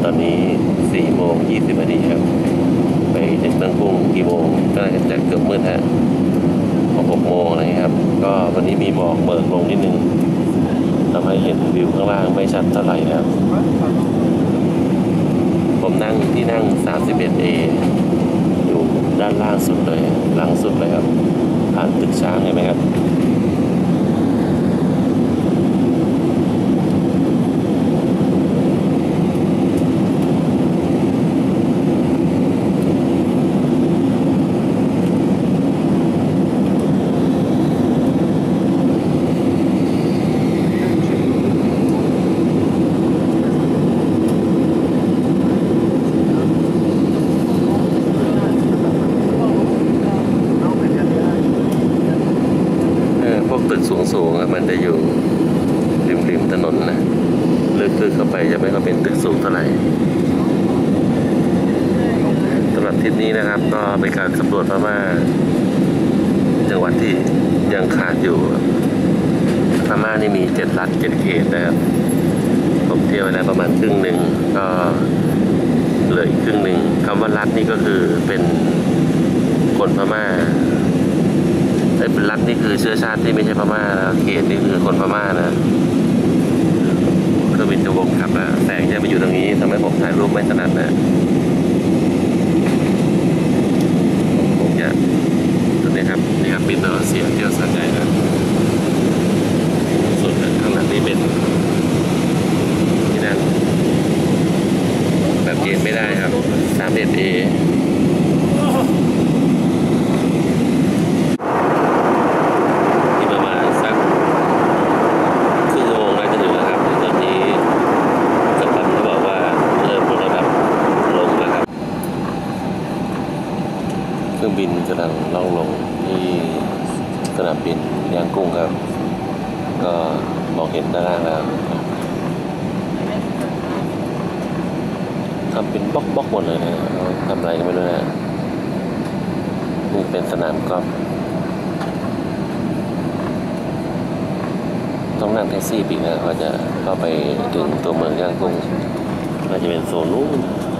ตอนนี้4:20 นาทีครับไปถึงเมืองกุ้งกี่โมงก็น่าจะเกือบมืดฮะ6 โมงอะไรครับก็วันนี้มีหมอกเบิกลงนิดนึงทำให้เห็นวิวข้างล่างไม่ชัดเท่าไหร่นะครับผมนั่งที่นั่ง 31A อยู่ด้านล่างสุดเลยหลังสุดเลยครับผ่านตึกช้างเห็นไหมครับตึกสูงๆมันจะอยู่ริมถนนนะลึกเข้าไปจะไม่ค่อยเป็นตึกสูงเท่าไหร่สำหรับทริปนี้นะครับก็เป็นการสำรวจพม่าจังหวัดที่ยังขาดอยู่พม่านี่มี7 รัฐ 7 เขตนะครับผมเที่ยวไปแล้วประมาณครึ่งหนึ่งก็เหลืออีกครึ่งหนึ่งคำว่ารัฐนี่ก็คือเป็นคนพม่าเป็นรัฐนี่คือเชื้อชาติที่ไม่ใช่พม่านะเขตนี่คือคนพม่านะเครื่องบินจะวงกลับแล้วแสงจะไปอยู่ตรงนี้ทำให้ผมถ่ายรูปไม่ถนัดนะผมจะตรงนี้ครับนี่ครับบินเราเสียเที่ยวสัญญานะส่วนข้างหลังนี่เป็นที่นั่งแบบเย็นไม่ได้ครับ31Aเครื่องบินกำลังล่องลงที่สนามบินย่างกุ้งครับก็มองเห็นด้านล่างแล้วทำเป็นบล็อกหมดเลยนะทำอะไรก็ไม่รู้นะนี่เป็นสนามกอล์ฟต้องนั่งแท็กซี่ปีกนะก็จะเข้าไปถึงตัวเมืองย่างกุ้งน่าจะเป็นโซนนู้น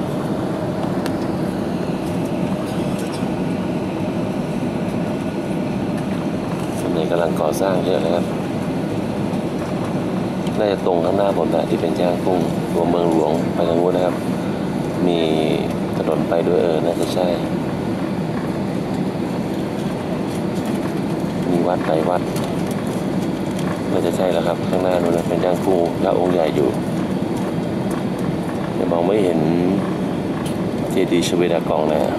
กำลังก่อสร้างเยอะเลยครับน่าจะตรงข้างหน้าผมนะที่เป็นย่างกุ้งตัวเมืองหลวงไปทางนู้นนะครับมีถนนไปด้วยน่าจะใช่มีวัดหลายวัดน่าจะใช่แล้วครับข้างหน้านู้นเป็นย่างกุ้งพระองค์ใหญ่อยู่แต่มองไม่เห็นเจดีย์ชเวดากองนะ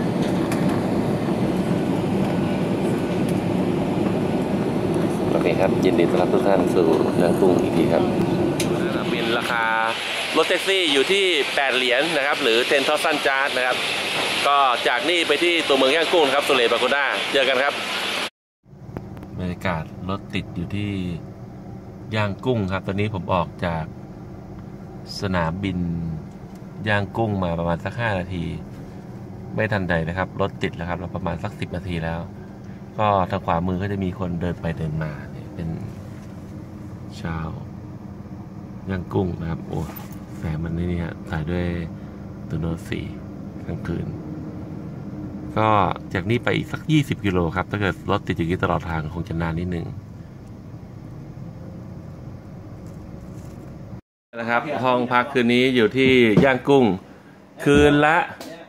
โอเคครับยินดีต้อนรับทุกท่านสู่ย่างกุ้งอีกทีครับบินราคารถแท็กซี่อยู่ที่$8นะครับหรือ10,000 จาร์ดนะครับก็จากนี่ไปที่ตัวเมืองย่างกุ้งครับสุเหร่ปาโกด้าเจอกันครับบรรยากาศรถติดอยู่ที่ย่างกุ้งครับตอนนี้ผมออกจากสนามบินย่างกุ้งมาประมาณสัก5 นาทีไม่ทันใดนะครับรถติดแล้วครับเราประมาณสัก10 นาทีแล้วก็ทางขวามือก็จะมีคนเดินไปเดินมาเป็นชาวย่างกุ้งนะครับโอ้แสงมันนี่ฮะถ่ายด้วยตัวโน้ต4กลางคืนก็จากนี้ไปอีกสัก20 กิโลครับถ้าเกิดรถติดอย่างนี้ตลอดทางคงจะนานนิดนึงนะครับห้องพักคืนนี้อยู่ที่ย่างกุ้งคืนละ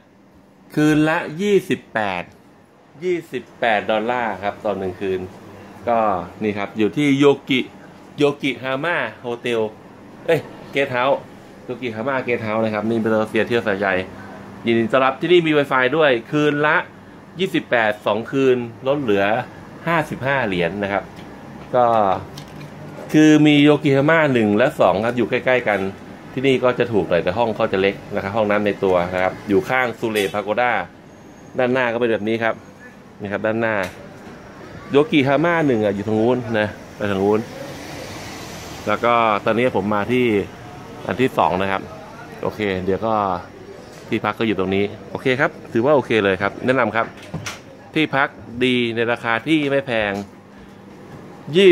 $28ครับตอน1 คืนก็นี่ครับอยู่ที่โยกิฮาม่าโฮเทลเกสต์เฮาส์โยกิฮาม่าเกสต์เฮาส์นะครับนี่เป็นเสียเที่ยวสายใหญ่ยินดีต้อนรับที่นี่มี Wi-Fi ด้วยคืนละ28 2 คืนลดเหลือ$55นะครับก็คือมีโยกิฮาม่า1 และ 2ครับอยู่ใกล้ๆกันที่นี่ก็จะถูกหน่อยแต่ห้องเขาจะเล็กนะครับห้องน้ำในตัวนะครับอยู่ข้างสุเหร่ปาโกด้าด้านหน้าก็เป็นแบบนี้ครับนี่ครับด้านหน้าโยกิฮาม่า1อยู่ทางนู้นนะไปทางนู้นแล้วก็ตอนนี้ผมมาที่อันที่2นะครับโอเคเดี๋ยวก็ที่พักก็อยู่ตรงนี้โอเคครับถือว่าโอเคเลยครับแนะนำครับที่พักดีในราคาที่ไม่แพง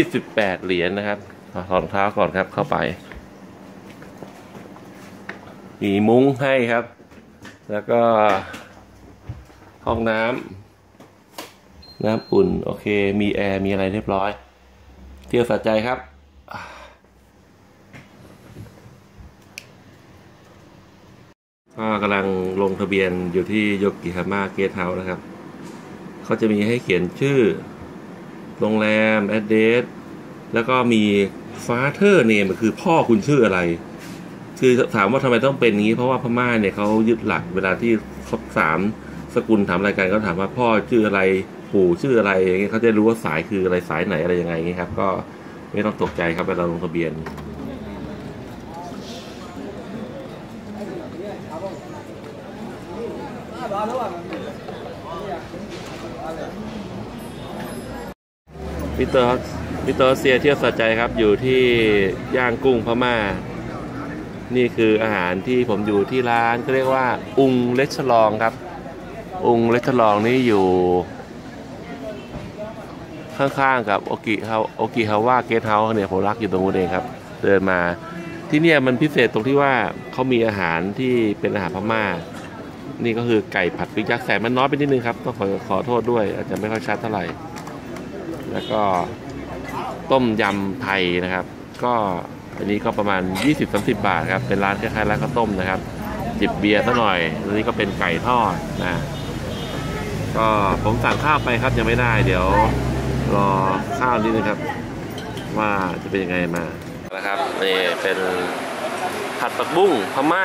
$28นะครับถอดรองเท้าก่อนครับเข้าไปมีมุ้งให้ครับแล้วก็ห้องน้ำอุ่นโอเคมีแอร์มีอะไรเรียบร้อยเที่ยวสะใจครับก็กำลังลงทะเบียนอยู่ที่โยกิฮาม่าเกสต์เฮาส์นะครับเขาจะมีให้เขียนชื่อโรงแรมแอดเดรสแล้วก็มี Father Name คือพ่อคุณชื่ออะไรคือถามว่าทำไมต้องเป็นงี้เพราะว่าพม่าเนี่ยเขายึดหลักเวลาที่ครบ3สกุลถามรายการก็ถามว่าพ่อชื่ออะไรปู่ชื่ออะไรอย่างเงี้ยเขาจะรู้ว่าสายคืออะไรสายไหนอะไรยังไงอย่างเงี้ยครับก็ไม่ต้องตกใจครับเวลาลงทะเบียนมิสเตอร์เซียเที่ยวสะใจครับอยู่ที่ย่างกุ้งพม่านี่คืออาหารที่ผมอยู่ที่ร้านเขาเรียกว่าอุงเลชลองครับอุงเลชลองนี่อยู่ข้างๆกับโอกิฮาวะเกสต์เฮาส์เนี่ยผมรักอยู่ตรงนู้นเองครับเดินมาที่เนี่ยมันพิเศษตรงที่ว่าเขามีอาหารที่เป็นอาหารพม่านี่ก็คือไก่ผัดพริกยักษ์แสบมันน้อยไปนิดนึงครับต้องขอโทษด้วยอาจจะไม่ค่อยชัดเท่าไหร่แล้วก็ต้มยำไทยนะครับก็อันนี้ก็ประมาณ 20-30 บาทครับเป็นร้านคล้ายๆร้านข้าวต้มนะครับจิบเบียร์ซะหน่อยอันนี้ก็เป็นไก่ทอดนะก็ผมสั่งข้าวไปครับยังไม่ได้เดี๋ยวรอข้าวนิดนึงครับว่าจะเป็นยังไงมานะครับนี่เป็นผัดผักบุ้งพม่า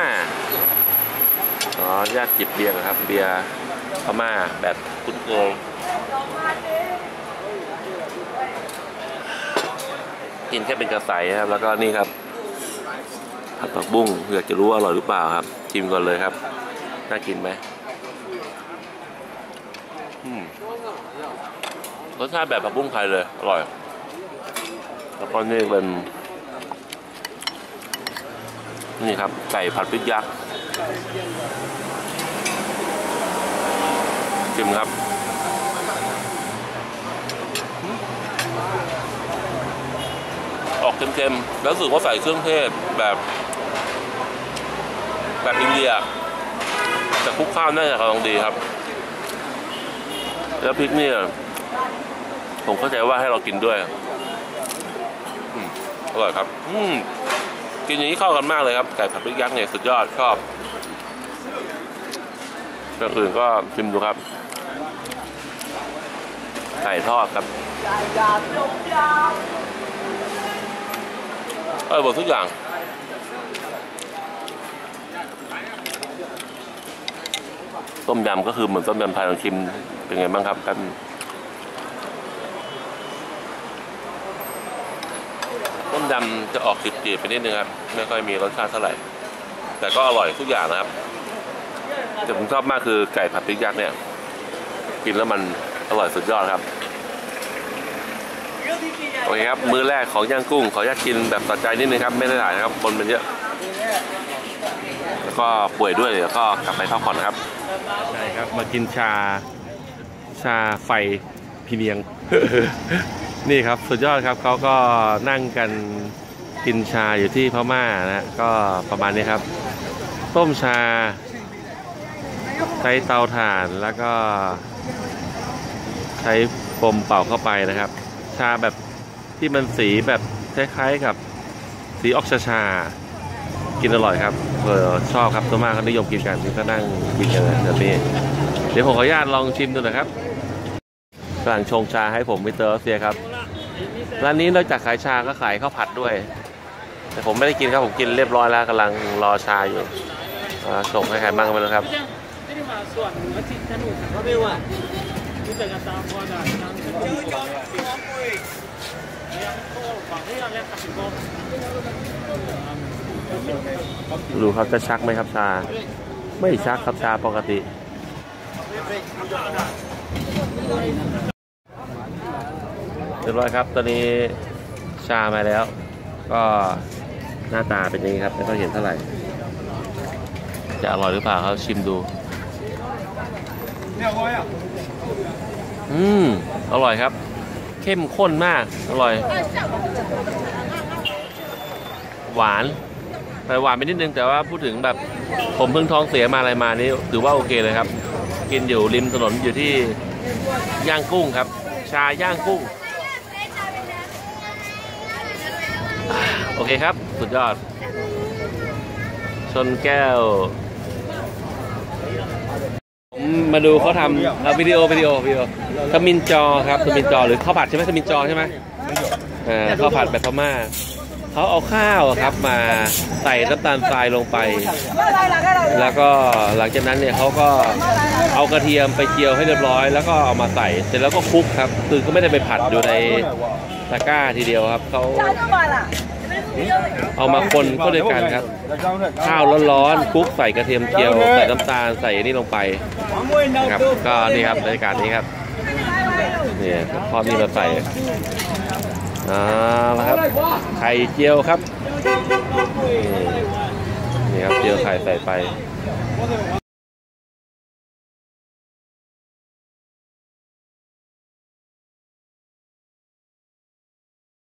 ญาติจิบเบียร์ครับเบียร์พม่าแบบคุ้นเคยกินแค่เป็นกระใสครับแล้วก็นี่ครับผัดผักบุ้งอยากจะรู้อร่อยหรือเปล่าครับชิมก่อนเลยครับน่ากินไหมรสชาติแบบผักบุ้งไทยเลยอร่อยแล้วก็นี่เป็นนี่ครับไก่ผัดพริกยักษ์ชิมครับออกเค็มๆแล้วรู้สึกว่าใส่เครื่องเทศแบบอินเดียแต่คลุกข้าวน่าจะกำลังดีครับแล้วพริกเนี่ยผมเข้าใจว่าให้เรากินด้วยอร่อยครับกินอย่างนี้เข้ากันมากเลยครับไก่ผัดพริกยักษ์เนี่ยสุดยอดชอบอย่างอื่นก็ชิมดูครับไก่ทอดครับหมดทุกอย่างต้มยำก็คือเหมือนต้มยำไทยลองชิมเป็นไงบ้างครับกันต้มยำจะออกจืดๆไปนิดนึงครับไม่ค่อยมีรสชาติเท่าไหร่แต่ก็อร่อยทุกอย่างนะครับแต่ผมชอบมากคือไก่ผัดพริกยักษ์เนี่ยกินแล้วมันอร่อยสุดยอดครับโอเคครับมื้อแรกของย่างกุ้งขออนุญาตกินแบบตัดใจนิดนึงครับไม่ได้หลายนะครับคนมันเยอะแล้วก็ป่วยด้วยเดี๋ยวก็กลับไปพักผ่อนครับใช่ครับมากินชาไฟพี่เนียง นี่ครับสุดยอดครับเขาก็นั่งกันกินชาอยู่ที่พม่านะก็ประมาณนี้ครับต้มชาใช้เตาถ่านแล้วก็ใช้ปมเป่าเข้าไปนะครับชาแบบที่มันสีแบบคล้ายๆกับสีออกชากินอร่อยครับชอบครับตัวมากเขานิยมกินกันนี่ก็นั่งกินกันแบบนี้เดี๋ยวผมขออนุญาตลองชิมดูนะครับกำลังชงชาให้ผมมิสเตอร์เซียครับร้านนี้นอกจากขายชาก็ขายข้าวผัดด้วยแต่ผมไม่ได้กินครับผมกินเรียบร้อยแล้วกำลังรอชาอยู่ส่งให้ใครบ้างกันไปแล้วครับดูครับจะชักไหมครับชาไม่ชักครับชาปกติเรียบร้อยครับตอนนี้ชามาแล้วก็หน้าตาเป็นอย่างนี้ครับไม่ค่อยเห็นเท่าไหร่จะอร่อยหรือเปล่าครับชิมดูอร่อยครับเข้มข้นมากอร่อยหวานแต่หวานไปนิดนึงแต่ว่าพูดถึงแบบผมเพิ่งท้องเสียมาอะไรมานี่ถือว่าโอเคเลยครับกินอยู่ริมถนนอยู่ที่ย่างกุ้งครับชาย่างกุ้งโอเคครับสุดยอดชนแก้วผมมาดูเขาทำวิดีโอทมินจอครับทมินจอหรือข้าวผัดใช่ไหมทมินจอใช่ไหมข้าวผัดแบบพม่าเขาเอาข้าวครับมาใส่น้ำตาลทรายลงไปแล้วก็หลังจากนั้นเนี่ยเขาก็เอากระเทียมไปเจียวให้เรียบร้อยแล้วก็เอามาใส่เสร็จแล้วก็คลุกครับคือก็ไม่ได้ไปผัดอยู่ในตะกร้าทีเดียวครับเขาเอามาคนก็ด้วยกันครับข้าวร้อนๆคลุกใส่กระเทียมเจียวใส่น้ำตาลใส่นี่ลงไปนะครับก็นี่ครับบรรยากาศนี้ครับเนี่ยพอนี่เราใส่นะครับไข่เจียวครับนี่ครับเจียวไข่ใส่ไป